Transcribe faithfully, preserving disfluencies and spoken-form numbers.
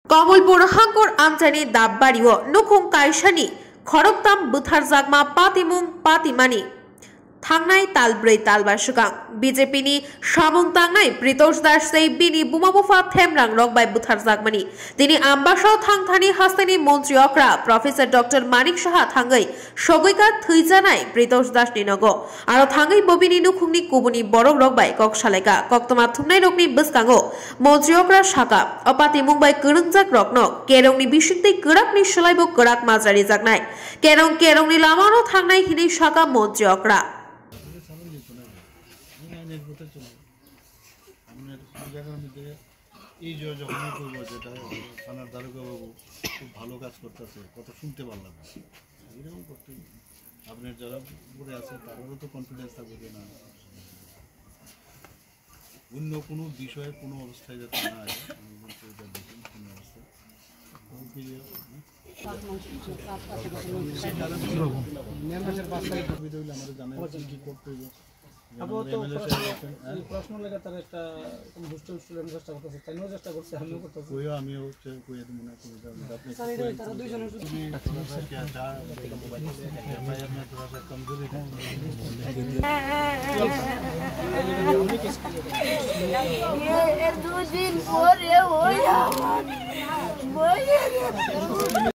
कमलपुर हांगर आमजानि दाबबारिओ नुखुं कायसानि खरकताम बुथारजागमा पातिमुं पातिमानि थांनाय तालब्रै तालबा सिगां बिजेपिनि साबुं तांनाय प्रितोष दास बिनि बुमाबुफा थेमरां रगबाय बुथारजागमानि दिनै आम्बासाव थांथानि हास्तानि मन्त्रि अक्रा प्रफेसर डक्टर मानिक साहा थांगै सगैका थैजानाय प्रितोष दासनि नगो आरो थांगै बबिनि नुखुंनि कुबुनि बरक रगबाय ककसालायका कक्तमा थुमनाय रगनि बसकांगो मन्त्रि अक्रा साका अपाति मुंबाय गोरोंजाक रगनो केरंनि बिसिंतै गोराकनि सोलायबो गोराक माजारि जागनाय केरं केरंनि लामानो थांनाय हिनै साका मन्त्रि अक्रा এই যে যখনই করবো যেটা থানার দারোগা বাবু খুব ভালো কাজ করতেছে কথা শুনতে পারলাম না এরকম করতে আপনার যারা উপরে আছে তাদেরও তো কনফিডেন্স থাকবে যে না অন্য কোনো বিষয়ে কোনো অবস্থায় যাতে না আসে আমি বলছি এটা দেখুন কোনো অবস্থা আমাদের জানাই কি করতে হবে अब तो प्रश्न लगा तार একটা হোস্টেল স্টুডেন্ট চেষ্টা করতেছে তাইও চেষ্টা করছে আমিও করতেছি কইও আমিও হচ্ছে কই এত মনে করি আপনি স্যার তারা দুইজনের যদি কি আছে মোবাইল এফআইআর में थोड़ा सा कमजोरी है ये दो दिन परे हो